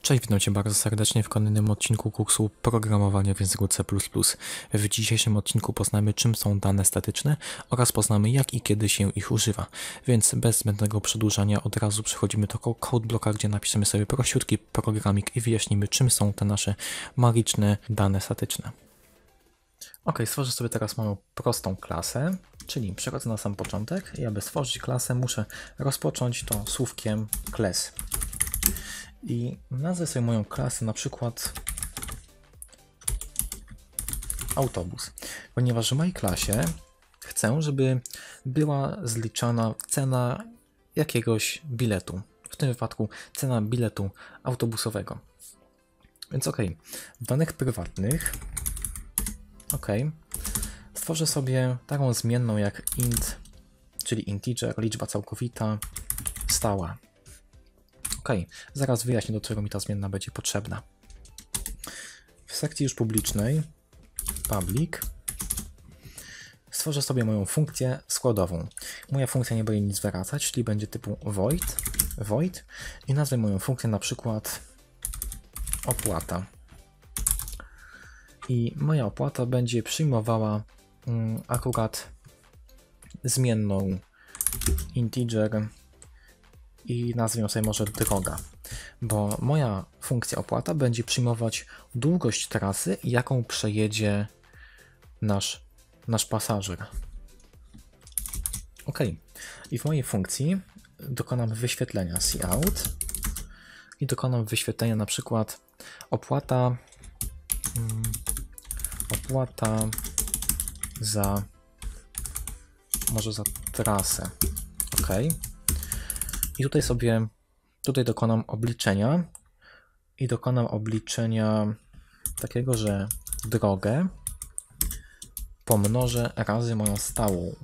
Cześć, witam Cię bardzo serdecznie w kolejnym odcinku kursu programowania w języku C++. W dzisiejszym odcinku poznamy, czym są dane statyczne oraz poznamy, jak i kiedy się ich używa. Więc bez zbędnego przedłużania od razu przechodzimy do code blocka, gdzie napiszemy sobie prościutki programik i wyjaśnimy, czym są te nasze magiczne dane statyczne. Ok, stworzę sobie teraz moją prostą klasę, czyli przechodzę na sam początek i aby stworzyć klasę, muszę rozpocząć to słówkiem class. I nazwę sobie moją klasę na przykład autobus, ponieważ w mojej klasie chcę, żeby była zliczana cena jakiegoś biletu, w tym wypadku cena biletu autobusowego. Więc ok, w danych prywatnych stworzę sobie taką zmienną jak int, czyli integer, liczba całkowita, stała. Zaraz wyjaśnię, do czego mi ta zmienna będzie potrzebna. W sekcji już publicznej, public, stworzę sobie moją funkcję składową. Moja funkcja nie będzie nic zwracać, czyli będzie typu void i nazwę moją funkcję na przykład opłata. I moja opłata będzie przyjmowała akurat zmienną integer i nazwę ją sobie może droga, bo moja funkcja opłata będzie przyjmować długość trasy, jaką przejedzie nasz pasażer. I w mojej funkcji dokonam wyświetlenia cout i dokonam wyświetlenia na przykład opłata za trasę. I tutaj dokonam obliczenia i dokonam obliczenia takiego, że drogę pomnożę razy moją stałą.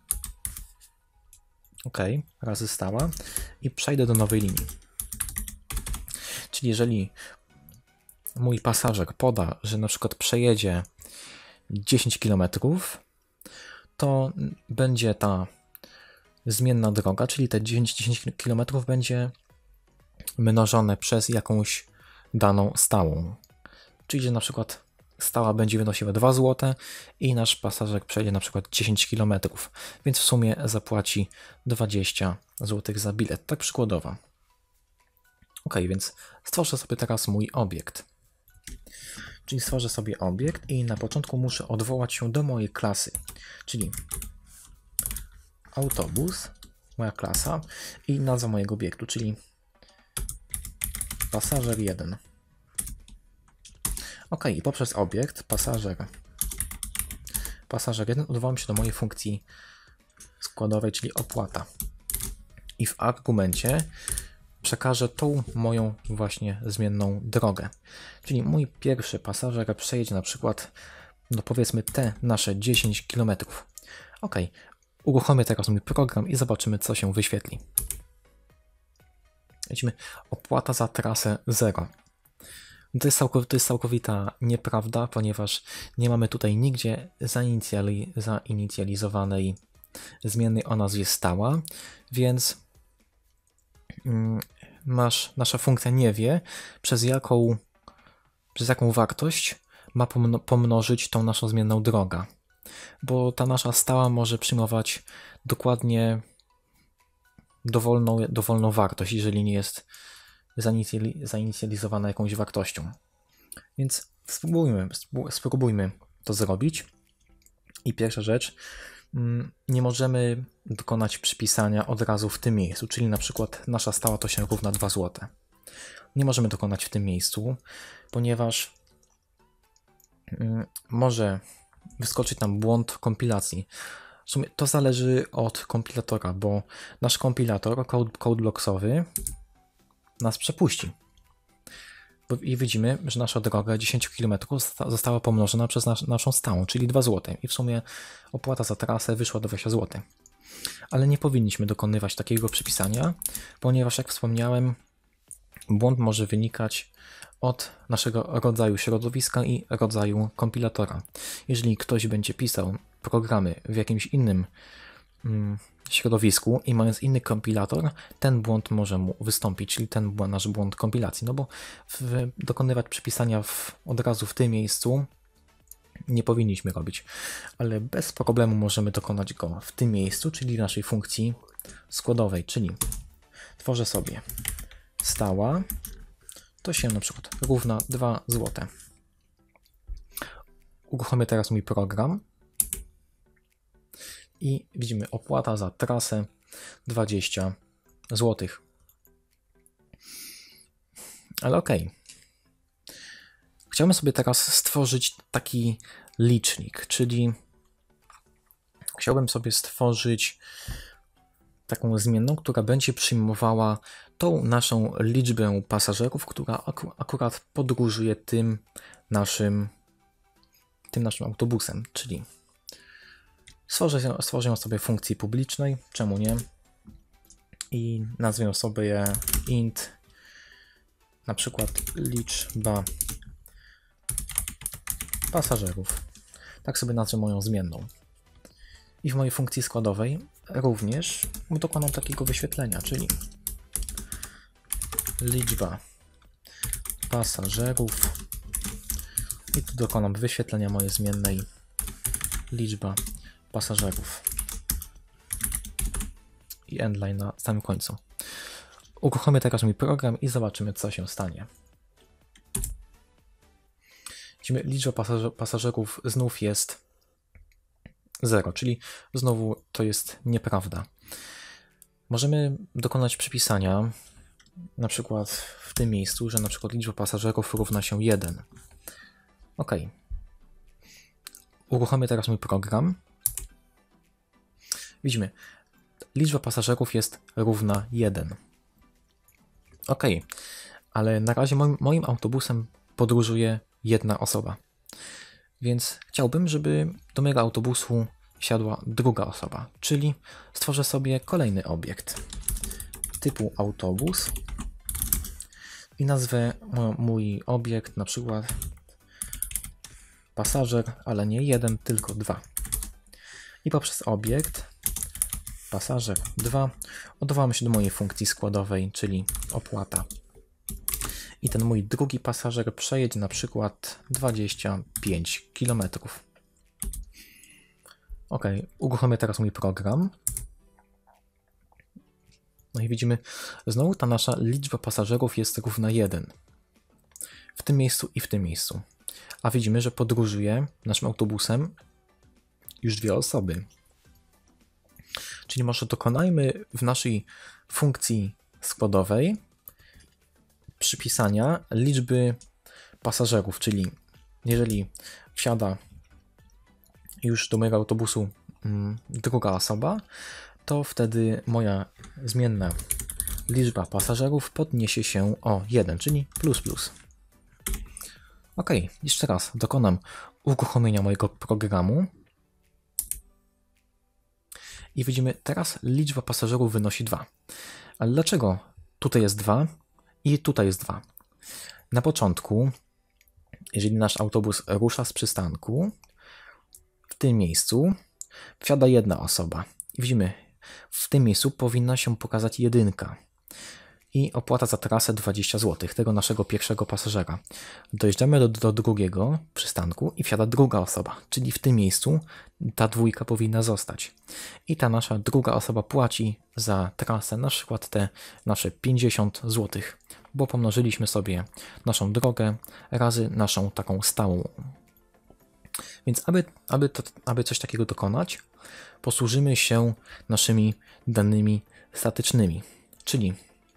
Razy stała i przejdę do nowej linii. Czyli jeżeli mój pasażer poda, że na przykład przejedzie 10 km, to będzie ta zmienna droga, czyli te 10 km będzie mnożone przez jakąś daną stałą. Czyli że na przykład stała będzie wynosiła 2 zł i nasz pasażer przejdzie na przykład 10 km, więc w sumie zapłaci 20 zł za bilet, tak przykładowo. Więc stworzę sobie teraz mój obiekt. Czyli stworzę sobie obiekt i na początku muszę odwołać się do mojej klasy, czyli autobus, moja klasa i nazwa mojego obiektu, czyli pasażer 1. I poprzez obiekt pasażer 1 odwołam się do mojej funkcji składowej, czyli opłata. I w argumencie przekażę tą moją właśnie zmienną drogę. Czyli mój pierwszy pasażer przejedzie na przykład, no powiedzmy te nasze 10 km. Uruchomię teraz mój program i zobaczymy, co się wyświetli. Widzimy, opłata za trasę 0. To jest całkowita nieprawda, ponieważ nie mamy tutaj nigdzie zainicjalizowanej zmiennej o nazwie stała, więc nasza funkcja nie wie, przez jaką wartość ma pomnożyć tą naszą zmienną drogę. Bo ta nasza stała może przyjmować dokładnie dowolną wartość, jeżeli nie jest zainicjalizowana jakąś wartością. Więc spróbujmy to zrobić. I pierwsza rzecz, nie możemy dokonać przypisania od razu w tym miejscu, czyli na przykład nasza stała to się równa 2 zł. Nie możemy dokonać w tym miejscu, ponieważ może wyskoczyć nam błąd kompilacji. W sumie to zależy od kompilatora, bo nasz kompilator, codeblocksowy, nas przepuści. I widzimy, że nasza droga 10 km została pomnożona przez naszą stałą, czyli 2 zł. I w sumie opłata za trasę wyszła 20 zł. Ale nie powinniśmy dokonywać takiego przypisania, ponieważ jak wspomniałem, błąd może wynikać od naszego rodzaju środowiska i rodzaju kompilatora. Jeżeli ktoś będzie pisał programy w jakimś innym środowisku i mając inny kompilator, ten błąd może mu wystąpić, czyli ten nasz błąd kompilacji. No bo dokonywać przypisania od razu w tym miejscu nie powinniśmy robić, ale bez problemu możemy dokonać go w tym miejscu, czyli naszej funkcji składowej, czyli tworzę sobie stała, to się na przykład równa 2 zł. Uruchomię teraz mój program i widzimy opłata za trasę 20 zł. Ale okej. Chciałbym sobie teraz stworzyć taki licznik, czyli chciałbym sobie stworzyć taką zmienną, która będzie przyjmowała tą naszą liczbę pasażerów, która akurat podróżuje tym naszym autobusem, czyli stworzę ją sobie w funkcji publicznej, czemu nie, i nazwę ją sobie int, na przykład liczba pasażerów. Tak sobie nazwę moją zmienną. I w mojej funkcji składowej również dokonam takiego wyświetlenia, czyli liczba pasażerów i tu dokonam wyświetlenia mojej zmiennej liczba pasażerów i endline na samym końcu. Uruchomię teraz mój program i zobaczymy, co się stanie. Widzimy, liczba pasażerów znów jest 0, czyli znowu to jest nieprawda. Możemy dokonać przypisania na przykład w tym miejscu, że na przykład liczba pasażerów równa się 1. OK. Uruchomię teraz mój program. Widzimy, liczba pasażerów jest równa 1. OK, ale na razie moim autobusem podróżuje jedna osoba. Więc chciałbym, żeby do mojego autobusu wsiadła druga osoba, czyli stworzę sobie kolejny obiekt typu autobus i nazwę mój obiekt na przykład pasażer, ale nie 1, tylko 2. I poprzez obiekt pasażer 2 odwołamy się do mojej funkcji składowej, czyli opłata. I ten mój drugi pasażer przejedzie na przykład 25 km. OK, uruchomię teraz mój program. No i widzimy, znowu ta nasza liczba pasażerów jest równa 1. W tym miejscu i w tym miejscu. A widzimy, że podróżuje naszym autobusem już 2 osoby. Czyli może dokonajmy w naszej funkcji składowej przypisania liczby pasażerów, czyli jeżeli wsiada już do mojego autobusu druga osoba, to wtedy moja zmienna liczba pasażerów podniesie się o 1, czyli plus. OK, jeszcze raz dokonam uruchomienia mojego programu i widzimy, teraz liczba pasażerów wynosi 2. Ale dlaczego tutaj jest 2 i tutaj jest 2? Na początku, jeżeli nasz autobus rusza z przystanku, w tym miejscu wsiada jedna osoba. I widzimy, w tym miejscu powinna się pokazać 1 i opłata za trasę 20 zł, tego naszego pierwszego pasażera. Dojeżdżamy do drugiego przystanku i wsiada druga osoba, czyli w tym miejscu ta 2 powinna zostać. I ta nasza druga osoba płaci za trasę na przykład te nasze 50 zł, bo pomnożyliśmy sobie naszą drogę razy naszą taką stałą. Więc aby coś takiego dokonać, posłużymy się naszymi danymi statycznymi, czyli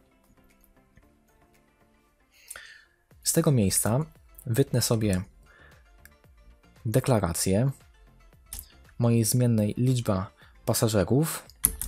z tego miejsca wytnę sobie deklarację mojej zmiennej liczba pasażerów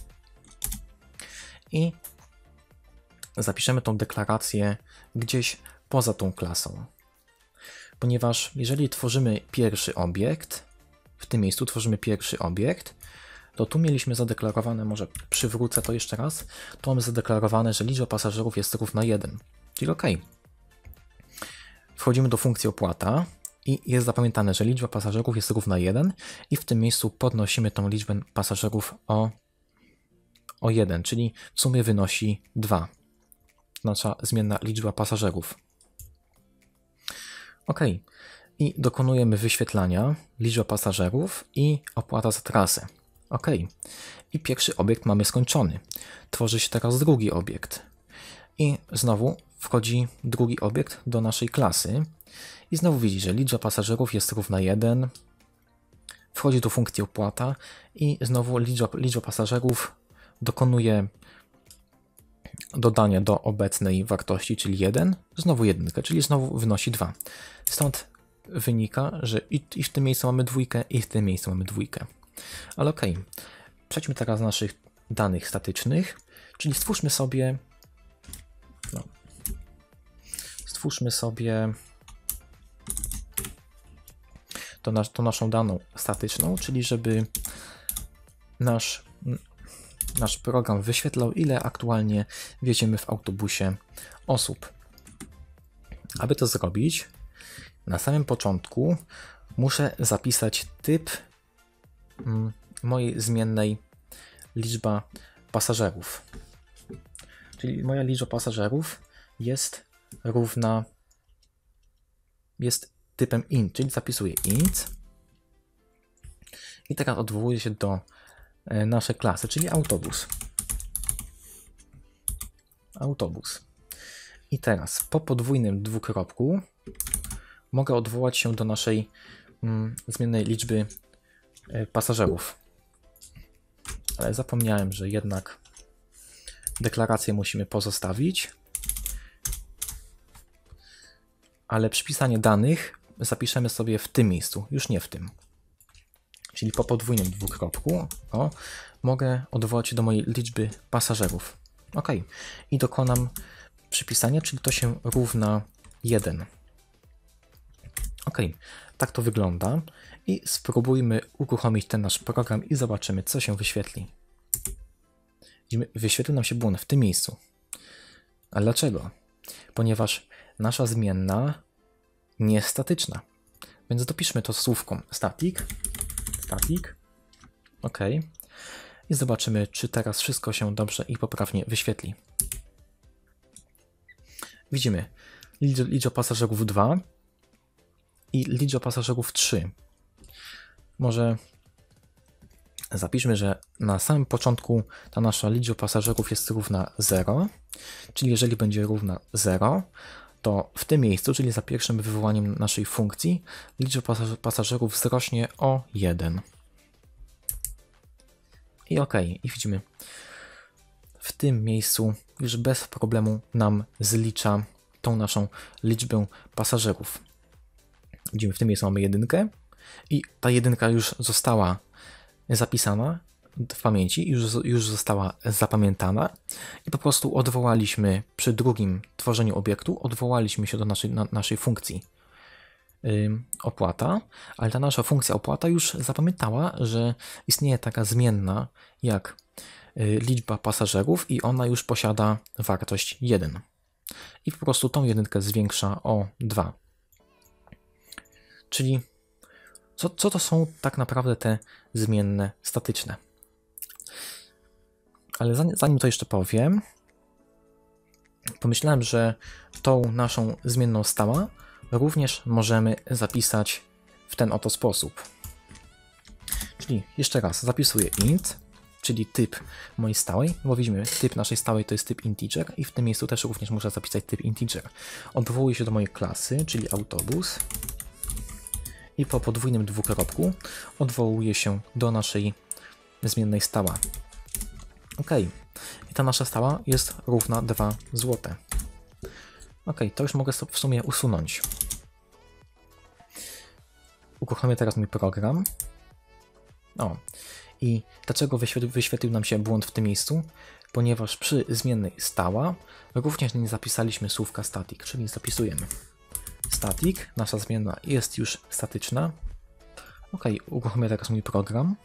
i zapiszemy tą deklarację gdzieś poza tą klasą. Ponieważ jeżeli tworzymy pierwszy obiekt, w tym miejscu tworzymy pierwszy obiekt, to tu mieliśmy zadeklarowane, może przywrócę to jeszcze raz, tu mamy zadeklarowane, że liczba pasażerów jest równa 1, czyli OK. Wchodzimy do funkcji opłata i jest zapamiętane, że liczba pasażerów jest równa 1 i w tym miejscu podnosimy tą liczbę pasażerów o o 1, czyli w sumie wynosi 2. Nasza zmienna liczba pasażerów. OK. I dokonujemy wyświetlania, liczba pasażerów i opłata za trasę. OK. I pierwszy obiekt mamy skończony. Tworzy się teraz drugi obiekt. I znowu wchodzi drugi obiekt do naszej klasy. I znowu widzi, że liczba pasażerów jest równa 1. Wchodzi do funkcji opłata i znowu liczba pasażerów dokonuje dodania do obecnej wartości, czyli 1, znowu 1, czyli znowu wynosi 2. Stąd wynika, że i w tym miejscu mamy dwójkę, i w tym miejscu mamy dwójkę. Ale OK. Przejdźmy teraz do naszych danych statycznych, czyli stwórzmy sobie tą naszą daną statyczną, czyli żeby nasz program wyświetlał, ile aktualnie wjedziemy w autobusie osób. Aby to zrobić, na samym początku muszę zapisać typ mojej zmiennej liczba pasażerów. Czyli moja liczba pasażerów jest typem int, czyli zapisuję int i teraz odwołuję się do naszej klasy, czyli autobus. I teraz po podwójnym dwukropku mogę odwołać się do naszej zmiennej liczby pasażerów. Ale zapomniałem, że jednak deklarację musimy pozostawić. Ale przypisanie danych zapiszemy sobie w tym miejscu, już nie w tym. Czyli po podwójnym dwukropku mogę odwołać się do mojej liczby pasażerów. OK. I dokonam przypisania, czyli to się równa 1. OK. Tak to wygląda. I spróbujmy uruchomić ten nasz program i zobaczymy, co się wyświetli. Wyświetlił nam się błąd w tym miejscu. A dlaczego? Ponieważ nasza zmienna nie jest statyczna. Więc dopiszmy to słówką static. OK. I zobaczymy, czy teraz wszystko się dobrze i poprawnie wyświetli. Widzimy liczba pasażerów 2 i liczba pasażerów 3. Może zapiszmy, że na samym początku ta nasza liczba pasażerów jest równa 0, czyli jeżeli będzie równa 0, to w tym miejscu, czyli za pierwszym wywołaniem naszej funkcji, liczba pasażerów wzrośnie o 1. I OK. I widzimy, w tym miejscu już bez problemu nam zlicza tą naszą liczbę pasażerów. Widzimy, w tym miejscu mamy 1 i ta 1 już została zapisana w pamięci, już została zapamiętana i po prostu odwołaliśmy przy drugim tworzeniu obiektu, odwołaliśmy się do naszej funkcji opłata, ale ta nasza funkcja opłata już zapamiętała, że istnieje taka zmienna jak liczba pasażerów i ona już posiada wartość 1. I po prostu tą 1 zwiększa o 2. Czyli co to są tak naprawdę te zmienne statyczne? Ale zanim to jeszcze powiem, pomyślałem, że tą naszą zmienną stała również możemy zapisać w ten oto sposób. Czyli jeszcze raz zapisuję int, czyli typ mojej stałej, bo widzimy, typ naszej stałej to jest typ integer i w tym miejscu też również muszę zapisać typ integer. Odwołuję się do mojej klasy, czyli autobus i po podwójnym dwukropku odwołuję się do naszej zmiennej stała. OK. I ta nasza stała jest równa 2 zł. OK, to już mogę sobie w sumie usunąć. Uruchomię teraz mój program. I dlaczego wyświetlił nam się błąd w tym miejscu? Ponieważ przy zmiennej stała również nie zapisaliśmy słówka static, czyli zapisujemy static, nasza zmienna jest już statyczna. OK, uruchomię teraz mój program.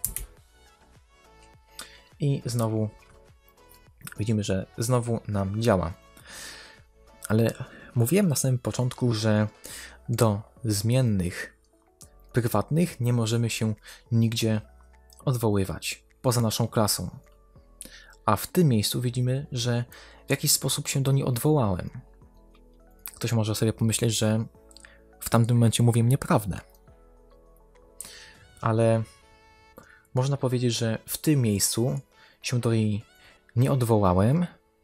I znowu widzimy, że znowu nam działa. Ale mówiłem na samym początku, że do zmiennych prywatnych nie możemy się nigdzie odwoływać poza naszą klasą. a w tym miejscu widzimy, że w jakiś sposób się do niej odwołałem. Ktoś może sobie pomyśleć, że w tamtym momencie mówię nieprawdę. Ale można powiedzieć, że w tym miejscu się do niej nie odwołałem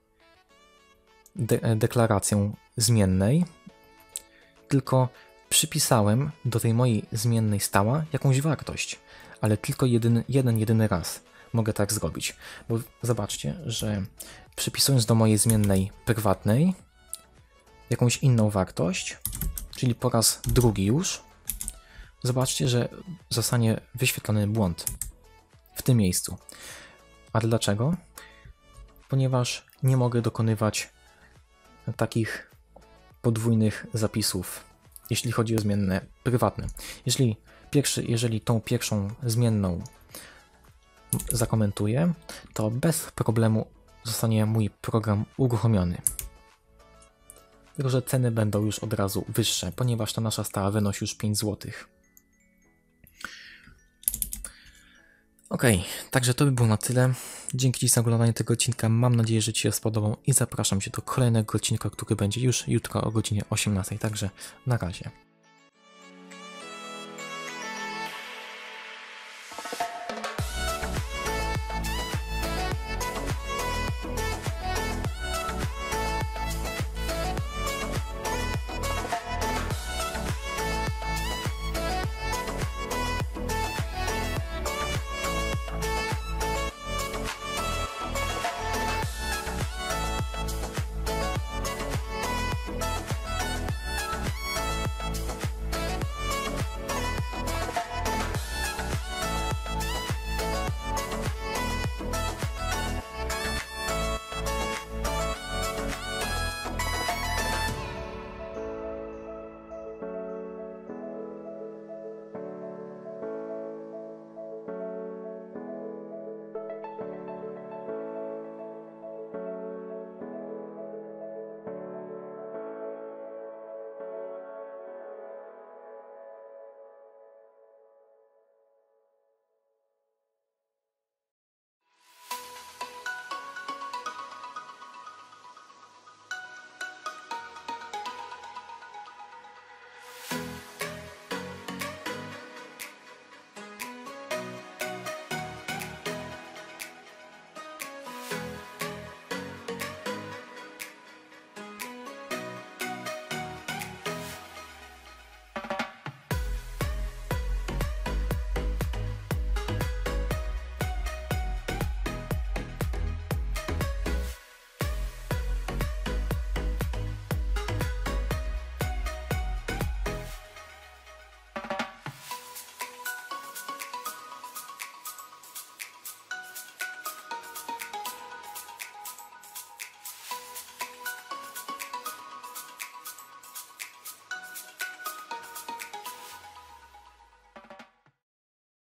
deklaracją zmiennej, tylko przypisałem do tej mojej zmiennej stała jakąś wartość, ale tylko jedyny raz mogę tak zrobić. Bo zobaczcie, że przypisując do mojej zmiennej prywatnej jakąś inną wartość, czyli po raz drugi już, zobaczcie, że zostanie wyświetlony błąd w tym miejscu. A dlaczego? Ponieważ nie mogę dokonywać takich podwójnych zapisów, jeśli chodzi o zmienne prywatne. Jeżeli tą pierwszą zmienną zakomentuję, to bez problemu zostanie mój program uruchomiony. Tylko że ceny będą już od razu wyższe, ponieważ ta nasza stała wynosi już 5 zł. Ok, także to by było na tyle. Dzięki Ci za oglądanie tego odcinka. Mam nadzieję, że Ci się spodobał i zapraszam Cię do kolejnego odcinka, który będzie już jutro o godzinie 18. Także na razie.